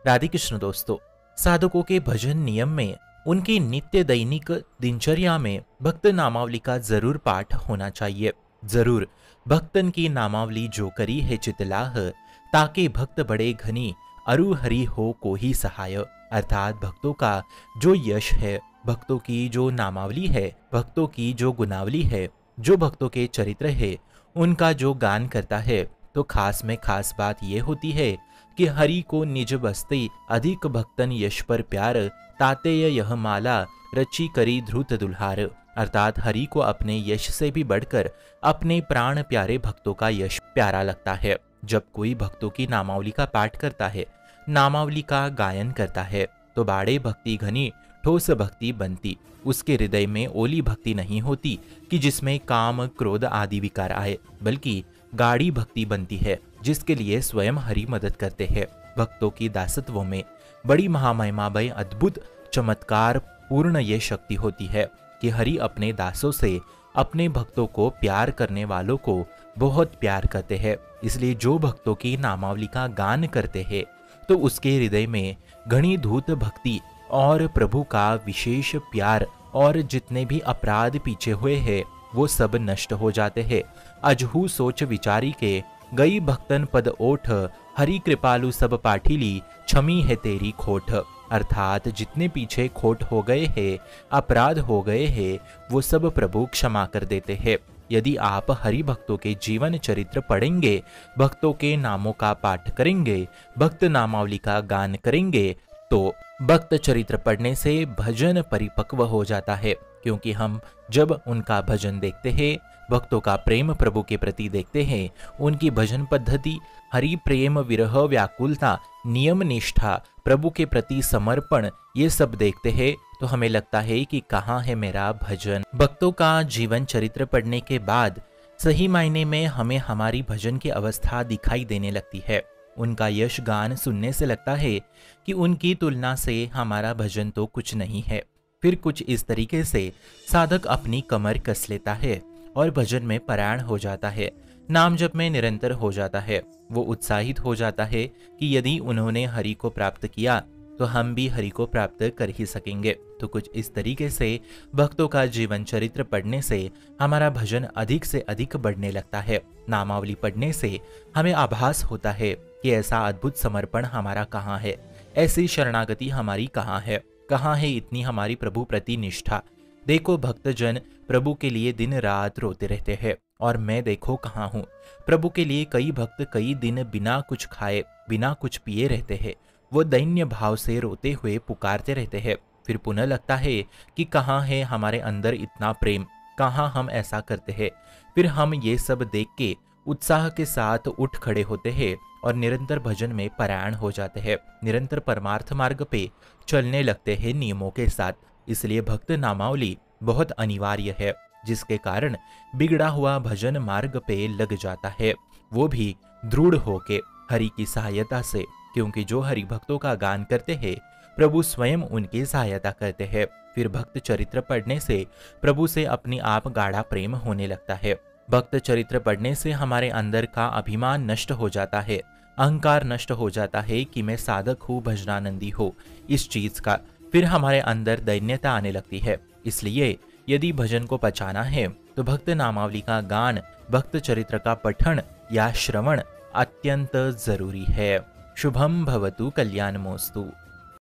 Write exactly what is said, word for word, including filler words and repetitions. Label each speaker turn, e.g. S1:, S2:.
S1: राधे कृष्ण दोस्तों, साधकों के भजन नियम में उनकी नित्य दैनिक दिनचर्या में भक्त नामावली का जरूर पाठ होना चाहिए। जरूर भक्तन की नामावली जो करी है चितलाह, ताके भक्त बड़े घनी अरु हरि हो को ही सहाय। अर्थात भक्तों का जो यश है, भक्तों की जो नामावली है, भक्तों की जो गुनावली है, जो भक्तों के चरित्र है, उनका जो गान करता है, तो खास में खास बात यह होती है कि हरि को निज बसते अधिक भक्तन यश पर प्यार, तातेय यह माला रची करी ध्रुत दुल्हार। अर्थात हरि को अपने यश से भी बढ़कर अपने प्राण प्यारे भक्तों का यश प्यारा लगता है। जब कोई भक्तों की नामावली का पाठ करता है, नामावली का गायन करता है, तो बाड़े भक्ति घनी ठोस भक्ति बनती। उसके हृदय में ओली भक्ति नहीं होती कि जिसमें काम क्रोध आदि विकार आए, बल्कि गाढ़ी भक्ति बनती है जिसके लिए स्वयं हरि मदद करते हैं। भक्तों की दासत्वों में बड़ी महामहिमामय अद्भुत चमत्कार पूर्ण ये शक्ति होती है कि हरि अपने दासों से, अपने भक्तों को प्यार करने वालों को बहुत प्यार करते हैं। इसलिए जो भक्तों की नामावली का गान करते हैं, तो उसके हृदय में घनी धूत भक्ति और प्रभु का विशेष प्यार और जितने भी अपराध पीछे हुए हैं वो सब नष्ट हो जाते हैं। अजहू सोच विचारी के गई भक्तन पद ओठ, हरि कृपालु सब पाठिली क्षमी है तेरी खोट। अर्थात जितने पीछे खोट हो गए हैं, अपराध हो गए हैं, वो सब प्रभु क्षमा कर देते हैं। यदि आप हरि भक्तों के जीवन चरित्र पढ़ेंगे, भक्तों के नामों का पाठ करेंगे, भक्त नामावली का गान करेंगे, तो भक्त चरित्र पढ़ने से भजन परिपक्व हो जाता है। क्योंकि हम जब उनका भजन देखते हैं, भक्तों का प्रेम प्रभु के प्रति देखते हैं, उनकी भजन पद्धति, हरि प्रेम विरह व्याकुलता, नियम निष्ठा, प्रभु के प्रति समर्पण, ये सब देखते हैं, तो हमें लगता है कि कहाँ है मेरा भजन। भक्तों का जीवन चरित्र पढ़ने के बाद सही मायने में हमें हमारी भजन की अवस्था दिखाई देने लगती है। उनका यश गान सुनने से लगता है कि उनकी तुलना से हमारा भजन तो कुछ नहीं है। फिर कुछ इस तरीके से साधक अपनी कमर कस लेता है और भजन में परायण हो जाता है, नाम जप में निरंतर हो जाता है। वो उत्साहित हो जाता है कि यदि उन्होंने हरि को प्राप्त किया तो हम भी हरि को प्राप्त कर ही सकेंगे। तो कुछ इस तरीके से भक्तों का जीवन चरित्र पढ़ने से हमारा भजन अधिक से अधिक बढ़ने लगता है। नामावली पढ़ने से हमें आभास होता है कि ऐसा अद्भुत समर्पण हमारा कहाँ है, ऐसी शरणागति हमारी कहाँ है, कहाँ है इतनी हमारी प्रभु प्रति निष्ठा। देखो भक्तजन प्रभु के लिए दिन रात रोते रहते हैं, और मैं देखो कहाँ हूँ। प्रभु के लिए कई भक्त कई दिन बिना कुछ खाए, बिना कुछ पिए रहते हैं। वो दैन्य भाव से रोते हुए पुकारते रहते हैं। फिर पुनः लगता है कि कहाँ है हमारे अंदर इतना प्रेम, कहाँ हम ऐसा करते हैं। फिर हम ये सब देख के उत्साह के साथ उठ खड़े होते हैं और निरंतर भजन में परायण हो जाते हैं, निरंतर परमार्थ मार्ग पे चलने लगते हैं नियमों के साथ। इसलिए भक्त नामावली बहुत अनिवार्य है, जिसके कारण बिगड़ा हुआ भजन मार्ग पे लग जाता है, वो भी दृढ़ होके हरि की सहायता से। क्योंकि जो हरि भक्तों का गान करते हैं, प्रभु स्वयं उनकी सहायता करते हैं। फिर भक्त चरित्र पढ़ने से प्रभु से अपनी आप गाढ़ा प्रेम होने लगता है। भक्त चरित्र पढ़ने से हमारे अंदर का अभिमान नष्ट हो जाता है, अहंकार नष्ट हो जाता है कि मैं साधक हूँ, भजनानंदी हो, इस चीज का। फिर हमारे अंदर दैन्यता आने लगती है। इसलिए यदि भजन को पचाना है तो भक्त नामावली का गान, भक्त चरित्र का पठन या श्रवण अत्यंत जरूरी है। शुभम भवतु कल्याणमोस्तु।